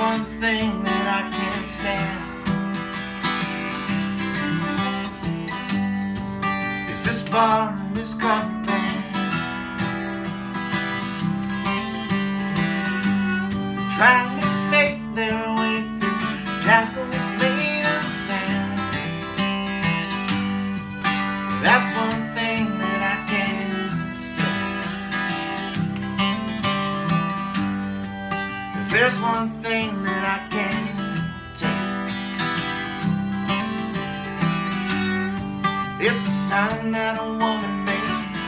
one thing that I can't stand. Is this bar and this coffee band, trying to fake their way through castles made of sand. That's one thing that I can't stand. If there's one thing that I can't take, it's the sound that a woman makes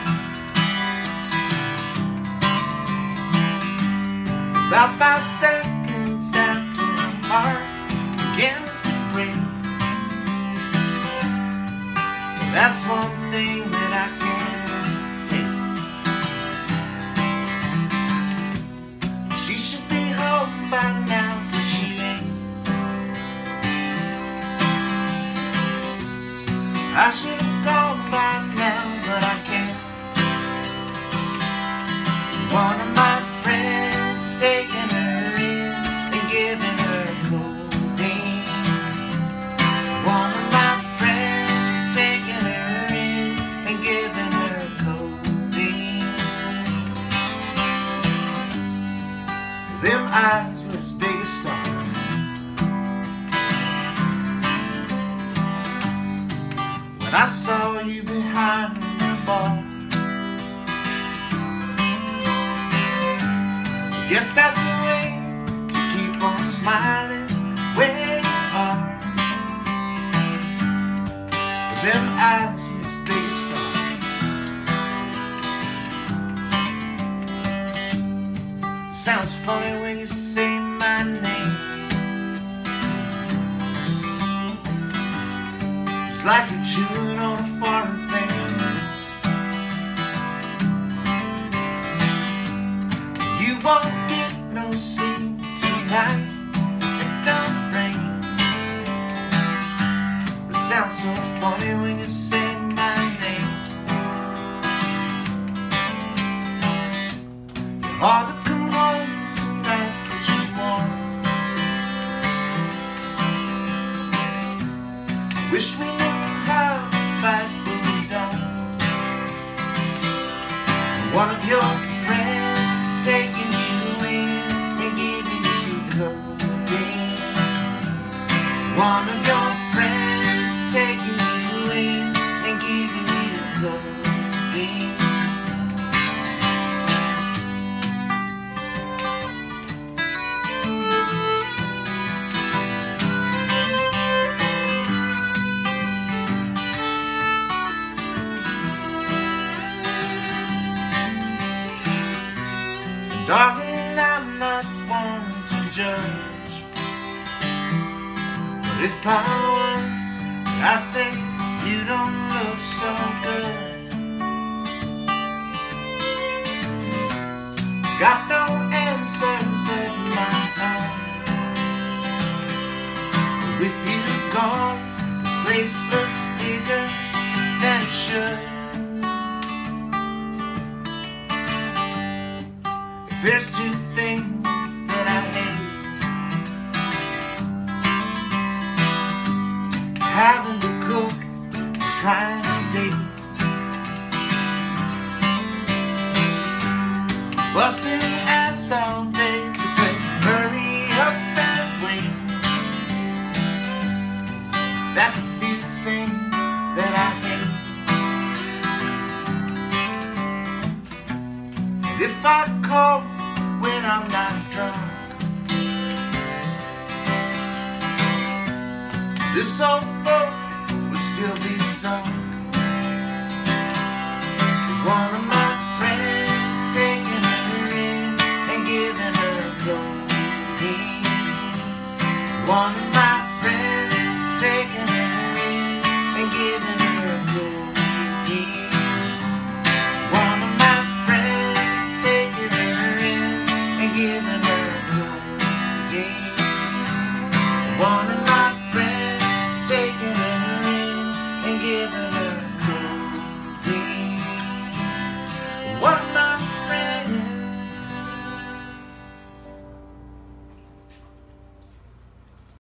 about 5 seconds after her heart begins to break. That's one thing that I can't take. She should be home by now, but she ain't. I should have gone by now, but I can't. One of my friends is taking her in and giving her codeine. One of my friends is taking her in and giving her codeine. Them eyes were as big as stars. When I saw you behind the bar, guess that's the way to keep on smiling where you are. Them eyes were as big as stars. Sounds funny when you say my name, just like you're chewing on a foreign thing. You won't get no sleep tonight if it don't rain. It sounds so funny when you say my name. You ought to come home tonight, but you won't. Wish we knew how to fight, but we don't. One of your friends taking you in and giving you codeine. One of your friends taking you in and giving you codeine. Darling, I'm not one to judge, but if I was, I'd say you don't look so good. Got no answers of my own, but with you gone, this place looks bigger than it should. There's two things that I hate: having to cook and trying to date, busting ass all day to play hurry up and wait. That's a few things that I hate. And if I call when I'm not drunk, this old boat will still be sunk. 'Cause one of my friends taking her in and giving her codeine. One of my friends taking her in and giving her codeine. One of my friends taking her in and giving